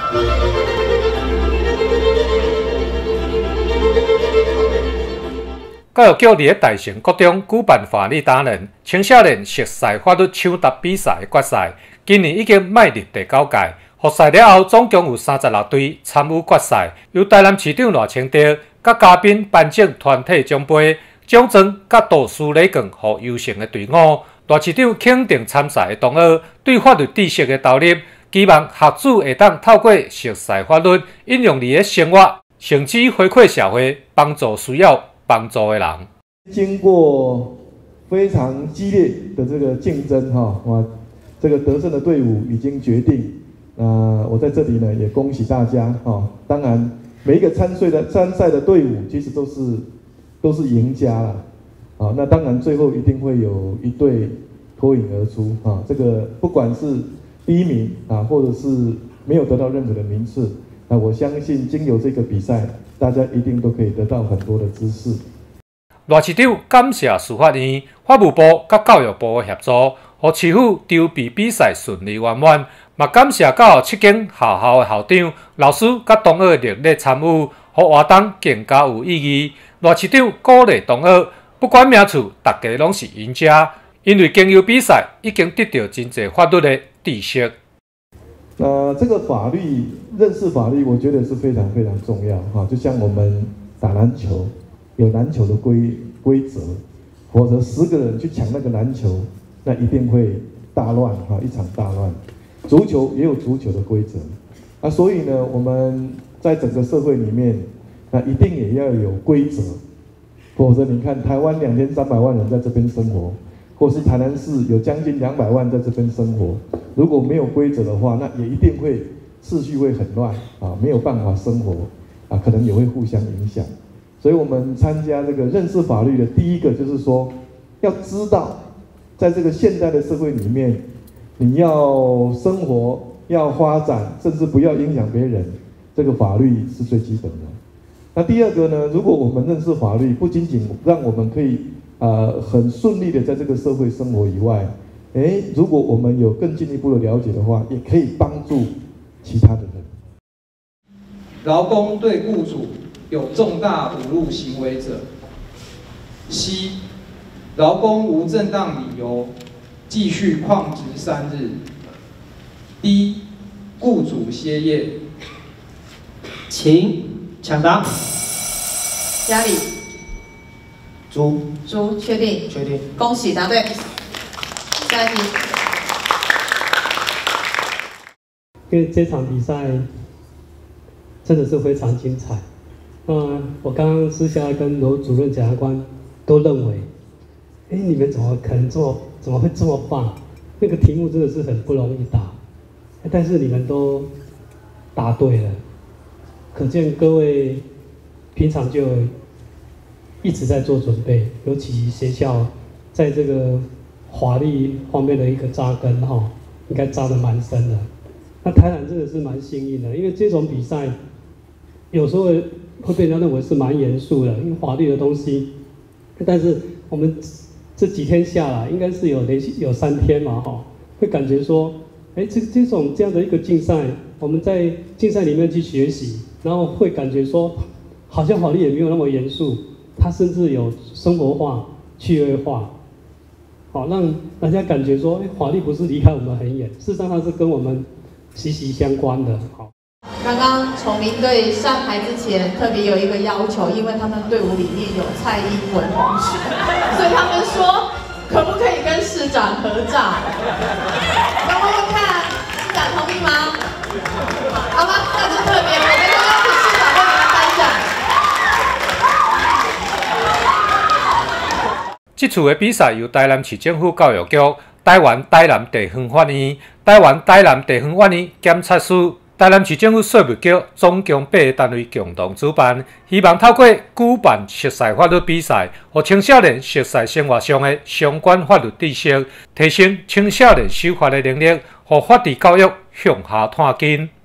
教育局伫大成国中举办法律达人青少年熟识法律抢答比赛的决赛，今年已经迈入第9届。复赛了后，总共有36队参与决赛，由台南市长赖清德甲嘉宾颁奖团体奖杯、奖状甲导师礼券予优胜的队伍。赖市长肯定参赛的同学对法律知识的投入，希望学子会当透过熟识法律，应用伫生活，甚至回馈社会，帮助需要帮助的人。 经过非常激烈的这个竞争这个得胜的队伍已经决定。我在这里呢也恭喜大家当然，每一个参赛的队伍其实都是赢家啦。那当然最后一定会有一队脱颖而出这个不管是第1名或者是没有得到任何的名次，那我相信经由这个比赛，大家一定都可以得到很多的知识。 赖市长感谢司法院、法务部甲教育部的协助，让市府筹备比赛顺利圆满。嘛感谢教育7间学校的校长、老师甲同学热烈参与，让活动更加有意义。赖市长鼓励同学，不管名次，大家拢是赢家，因为经由比赛已经得到真侪法律的知识。 这个认识法律，我觉得是非常非常重要就像我们打篮球，有篮球的规则，否则10个人去抢那个篮球，那一定会大乱一场大乱。足球也有足球的规则所以呢，我们在整个社会里面，那一定也要有规则，否则你看台湾2300万人在这边生活，或是台南市有将近200万在这边生活，如果没有规则的话，那也一定会秩序会很乱没有办法生活可能也会互相影响。所以我们参加这个认识法律的第一个就是说，要知道在这个现代的社会里面，你要生活要发展，甚至不要影响别人，这个法律是最基本的。那第二个呢，如果我们认识法律，不仅仅让我们可以很顺利的在这个社会生活以外，如果我们有更进一步的了解的话，也可以帮助其他的人。 劳工对雇主有重大侮辱行为者，C. 劳工无正当理由继续旷职3日。D. 雇主歇业。 请抢答。 家里。 猪。 确定。 确定。 恭喜答对。下一题。 因为这场比赛真的是非常精彩。我刚刚私下跟罗主任检察官都认为，你们怎么可能怎么会这么棒？那个题目真的是很不容易答，但是你们都答对了，可见各位平常就一直在做准备，尤其学校在这个法律方面的一个扎根应该扎得蛮深的。那台南真的是蛮幸运的，因为这种比赛有时候会被人家认为是蛮严肃的，因为法律的东西。但是我们这几天下来，应该是连续有3天嘛会感觉说，这样的一个竞赛，我们在竞赛里面去学习，然后会感觉说，好像法律也没有那么严肃，它甚至有生活化、趣味化，让大家感觉说，法律不是离开我们很远，事实上它是跟我们息息相关的。 刚刚崇明队上台之前特别有一个要求，因为他们队伍里面有蔡英文同学，所以他们说可不可以跟市长合照？要问问看，市长同意吗？好吧，那就特别，我们就邀请市长为你们颁奖。 这次的比赛由台南市政府教育局、台湾台南地方法院、台湾台南地方法院检察署、台南市政府税务局总共8个单位共同主办，希望透过举办熟识法律比赛，让青少年熟识生活上的相关法律知识，提升青少年守法的能力，让法治教育向下探进。